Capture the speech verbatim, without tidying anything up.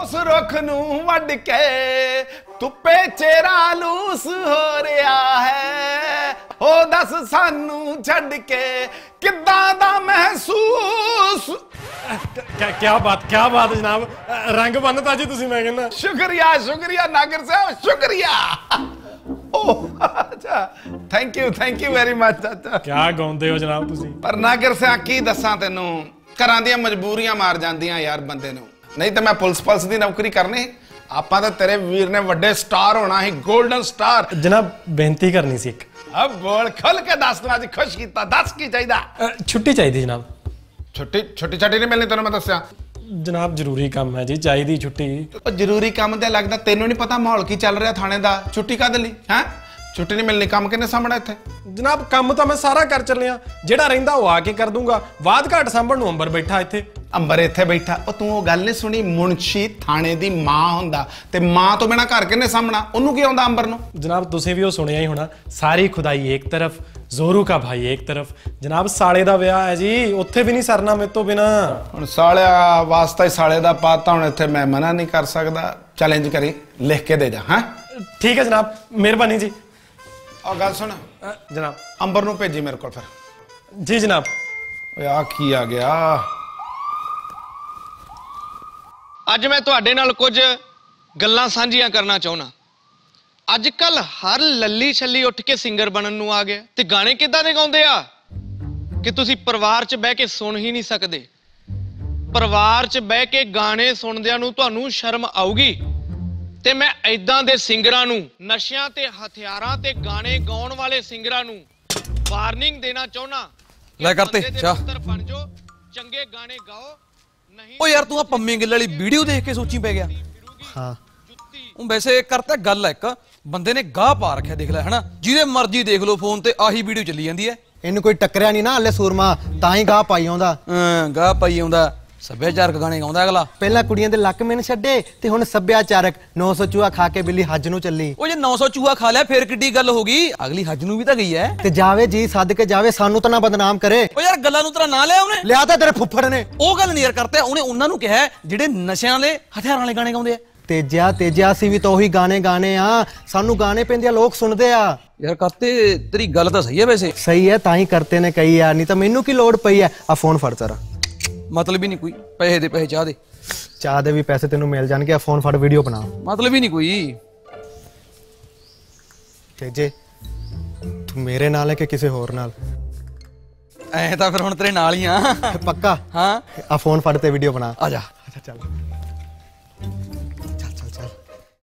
उस रुख नू वड के धुप्पे चेहरा लूस हो रहा है ओ दस सानू छड़ के किदां दा महसूस। क्या क्या बात क्या बात जनाब, रंग बनता जी तुसी। मैं कहना शुक्रिया शुक्रिया नागर साहब शुक्रिया। अच्छा thank you thank you very much चाचा। क्या गाउंदे हो जनाब तुसी? पर नागर साहब की दसां तैनू घरां दियां मजबूरियां मार जांदियां यार बंदे नू, नहीं तो मैं पुलिस पुलिस दी नौकरी करनी। आपां तां तेरे वीर ने वड्डे स्टार होना ही, गोल्डन स्टार। जनाब बेनती करनी सी एक। अब बोल खोल के दस, तू अज खुश कीता, दस की चाहिदा? छुट्टी चाहिए जनाब। छुट्टी छुट्टी छुट्टी नहीं मिलनी तेन मैं दस्या जनाब, जरूरी काम है जी, चाहिए छुट्टी। जरूरी काम ते लगदा तेनू नहीं पता माहौल की चल रहा थाने दा, छुट्टी काहदे लई हैं? छुट्टी नहीं मिलनी, काम किन्ने सामना इत्थे? जनाब काम तो मैं सारा कर चलिया, जेड़ा रहिंदा वो आके कर दूंगा। वाद घाट सांभण नूं अंबर बैठा इत्थे। अंबर इत्थे बैठा? ओ तू वो गल नहीं सुनी, मुंशी थाने दी मां हुंदा ते मां तो बिना घर किन्ने सामना, ओनू की आउंदा अंबर नूं? जनाब तुसीं भी वो सुनिया ही होना, सारी खुदाई एक तरफ जोरू का भाई एक तरफ। जनाब साले दा ब्याह है जी, उत्थे भी नहीं सरना मेरे तो बिना। हुण सालिया वास्ता ही साले दा पाता, हुण इत्थे मैं मना नहीं कर सकदा। चैलेंज करी, लिख के दे जा। हैं ठीक है जनाब, मेहरबानी जी। और गल सुन जनाब, अंबर नूं भेजी मेरे को फिर। जी जनाब। आ की आ गया? अज मैं तुहाडे नाल कुछ गल्लां सांझियां करना चाहुंदा। अज कल हर लल्ली छल्ली उठ के सिंगर बनन नूं आ गया ते गाने किदां दे गाउंदे आ कि तुसीं परिवार च बह के सुन ही नहीं सकदे। परिवार च बह के गाने सुनदियां नूं तुहानूं शर्म आऊगी ते मैं इदां दे सिंगरां नूं, नशियां ते हथियारां ते गाने गाउण वाले सिंगरां नूं वार्निंग देना चाहुंदा। ले करते चाह बन जो, चंगे गाने गाओ। नहीं ओ यार तू आ पंमी गिल वाली वीडियो देख के सोची पै गया? हाँ वैसे करता गल है, एक बंदे ने गाह पा रखा, देख लै है ना, जिदे मर्जी देख लो फोन ते आही वीडियो चली जाती है। इन्हू कोई टकरिया नहीं ना हले सूरमा, तां ही गाह पाई आउंदा। गाह पाई आउंदा, सभ्याचारक गाने गाउंदा अगला। पहला कुड़ियां दे लक मिन छड्डे ते हुण सभ्याचारक नौ सौ चूहा खा के बिल्ली हज नूं चली। ओ जे नौ सौ चूहा खा लिया फिर किड्डी गल होगी, अगली हज नूं भी तां गई है। ते जावे जी सद के जावे, सानू तां ना बदनाम करे। ओ यार गल्लां नूं तेरा ना लिया उन्हें? लिया तां तेरे फुੱਫੜ ने। ओ गल नहीं यार करते, उन्हें उन्हां नूं कहा जिहड़े नशियां वाले हथियारां वाले गाने गाउंदे आ। तेजिया तेजिया असीं भी तो ओही गाने गाने आ, सानू गाने पैंदे लोग सुनदे आ। यार करते तेरी गल तां सही है, वैसे सही है तां ही करते ने कही यार, नहीं तां मैनू की लोड़ पई है। आ फोन फड़ जरा। मतलब ही नहीं कोई, पैसे दे पैसे चाह दे। चाह दे भी पैसे तेनू मिल जाणगे, आ फोन फड़ वीडियो बना। मतलब ही नहीं कोई। तेजे तू मेरे नाल है कि किसी होर नाल? ऐ तां फिर हुण तेरे नाल ही आ। पक्का? हाँ आ फोन फड़ ते वीडियो बना। आ जा। अच्छा चल।